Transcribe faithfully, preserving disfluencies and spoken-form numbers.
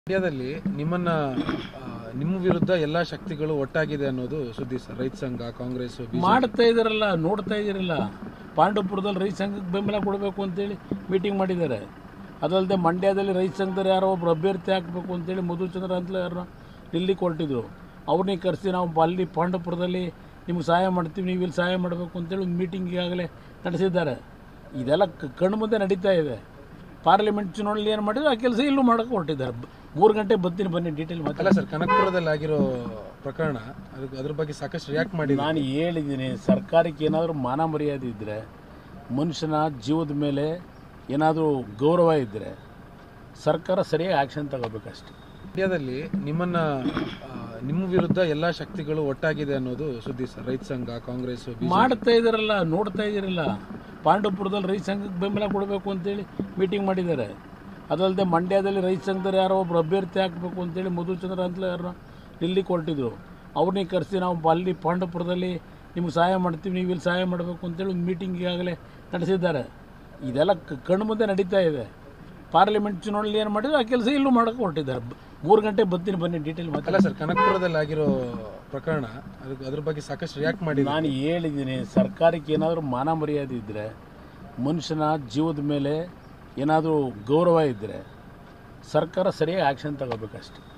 ಇಂಡಿಯಾದಲ್ಲಿ ನಿಮ್ಮನ್ನ ಆ, ನಿಮ್ಮ ವಿರುದ್ಧ ಎಲ್ಲಾ ಶಕ್ತಿಗಳು ಒಟ್ಟಾಗಿದೆ ಅನ್ನೋದು ಸುದ್ದಿ ಸರ್. ರೈತ ಸಂಘ, ಕಾಂಗ್ರೆಸ್, ಮಾಡ್ತಾ ಇದಾರಲ್ಲ, ನೋಡ್ತಾ ಇದ್ದೀರಲ್ಲ. ಪಾಂಡವಪುರದಲ್ಲಿ ರೈತ ಸಂಘಕ್ಕೆ ಬೆಂಬಲ ಕೊಡಬೇಕು ಅಂತೇಳಿ ಮೀಟಿಂಗ್ ಮಾಡಿದ್ದಾರೆ. ಅದಲ್ಲದೆ ಮಂಡ್ಯದಲ್ಲಿ ರೈತ ಸಂಘದಲ್ಲಿ ಯಾರೋ ಒಬ್ರು ಅಭ್ಯರ್ಥಿ ಹಾಕಬೇಕು ಅಂತೇಳಿ ಮಧುಚಂದ್ರ ಅಂತಲೇ ಯಾರನ್ನ ಇಲ್ಲಿ ಕೊಟ್ಟಿದ್ರು. ಅವ್ರನ್ನೇ ಕರೆಸಿ ನಾವು ಅಲ್ಲಿ ಪಾಂಡವಪುರದಲ್ಲಿ ನಿಮ್ಗೆ ಸಹಾಯ ಮಾಡ್ತೀವಿ, ನೀವು ಇಲ್ಲಿ ಸಹಾಯ ಮಾಡಬೇಕು ಅಂತೇಳಿ ಒಂದು ಮೀಟಿಂಗ್ ಈಗಾಗಲೇ ನಡೆಸಿದ್ದಾರೆ. ಇದೆಲ್ಲ ಕಣ್ಣು ಮುಂದೆ ನಡೀತಾ ಇದೆ. ಪಾರ್ಲಿಮೆಂಟ್ ಚುನಾವಣೆಯಲ್ಲಿ ಏನು ಮಾಡಿದ್ರು ಆ ಕೆಲಸ ಇಲ್ಲೂ ಮಾಡೋಕ್ಕೆ ಹೊರಟಿದ್ದಾರೆ. ಮೂರು ಗಂಟೆ ಬರ್ತೀನಿ, ಬನ್ನಿ ಡೀಟೇಲ್ ಮಾತಾಡ. ಅಲ್ಲ ಸರ್, ಕನಕಪುರದಲ್ಲಿ ಆಗಿರೋ ಪ್ರಕರಣ ಅದಕ್ಕೆ ಅದ್ರ ಬಗ್ಗೆ ಸಾಕಷ್ಟು ರಿಯಾಕ್ಟ್ ಮಾಡಿ ನಾನು ಹೇಳಿದ್ದೀನಿ, ಸರ್ಕಾರಕ್ಕೆ ಏನಾದರೂ ಮಾನ ಮರ್ಯಾದೆ ಇದ್ದರೆ, ಮನುಷ್ಯನ ಜೀವದ ಮೇಲೆ ಏನಾದರೂ ಗೌರವ ಇದ್ದರೆ ಸರ್ಕಾರ ಸರಿಯಾಗಿ ಆ್ಯಕ್ಷನ್ ತಗೋಬೇಕಷ್ಟೆ. ಇಂಡಿಯಾದಲ್ಲಿ ನಿಮ್ಮನ್ನ ಆ, ನಿಮ್ಮ ವಿರುದ್ಧ ಎಲ್ಲಾ ಶಕ್ತಿಗಳು ಒಟ್ಟಾಗಿದೆ ಅನ್ನೋದು ಸುದ್ದಿ ಸರ್. ರೈತ ಸಂಘ, ಕಾಂಗ್ರೆಸ್, ಮಾಡ್ತಾ ಇದ್ದಾರಲ್ಲ, ನೋಡ್ತಾ ಇದ್ದೀರಲ್ಲ. ಪಾಂಡವಪುರದಲ್ಲಿ ರೈತ ಸಂಘಕ್ಕೆ ಬೆಂಬಲ ಕೊಡಬೇಕು ಅಂತೇಳಿ ಮೀಟಿಂಗ್ ಮಾಡಿದ್ದಾರೆ. ಅದಲ್ಲದೆ ಮಂಡ್ಯದಲ್ಲಿ ರೈತ ಸಂಘದಲ್ಲಿ ಯಾರೋ ಒಬ್ರು ಅಭ್ಯರ್ಥಿ ಹಾಕಬೇಕು ಅಂತೇಳಿ ಮಧುಚಂದ್ರ ಅಂತಲೇ ಯಾರನ್ನ ಇಲ್ಲಿ ಕೊಟ್ಟಿದ್ರು. ಅವ್ರನ್ನೇ ಕರೆಸಿ ನಾವು ಅಲ್ಲಿ ಪಾಂಡವಪುರದಲ್ಲಿ ನಿಮ್ಗೆ ಸಹಾಯ ಮಾಡ್ತೀವಿ, ನೀವು ಇಲ್ಲಿ ಸಹಾಯ ಮಾಡಬೇಕು ಅಂತೇಳಿ ಒಂದು ಮೀಟಿಂಗ್ ಈಗಾಗಲೇ ನಡೆಸಿದ್ದಾರೆ. ಇದೆಲ್ಲ ಕಣ್ಣು ಮುಂದೆ ನಡೀತಾ ಇದೆ. ಪಾರ್ಲಿಮೆಂಟ್ ಚುನಾವಣೆಯಲ್ಲಿ ಏನು ಮಾಡಿದ್ರು ಆ ಕೆಲಸ ಇಲ್ಲೂ ಮಾಡೋಕ್ಕೆ ಹೊರಟಿದ್ದಾರೆ. ಮೂರು ಗಂಟೆ ಬರ್ತೀನಿ, ಬನ್ನಿ ಡೀಟೇಲ್ ಮಾತಾಡ. ಅಲ್ಲ ಸರ್, ಕನಕಪುರದಲ್ಲಿ ಆಗಿರೋ ಪ್ರಕರಣ ಅದಕ್ಕೆ ಅದ್ರ ಬಗ್ಗೆ ಸಾಕಷ್ಟು ರಿಯಾಕ್ಟ್ ಮಾಡಿ ನಾನು ಹೇಳಿದ್ದೀನಿ, ಸರ್ಕಾರಕ್ಕೆ ಏನಾದರೂ ಮಾನ ಮರ್ಯಾದೆ ಇದ್ದರೆ, ಮನುಷ್ಯನ ಜೀವದ ಮೇಲೆ ಏನಾದರೂ ಗೌರವ ಇದ್ದರೆ ಸರ್ಕಾರ ಸರಿಯಾಗಿ ಆ್ಯಕ್ಷನ್ ತಗೋಬೇಕಷ್ಟೆ.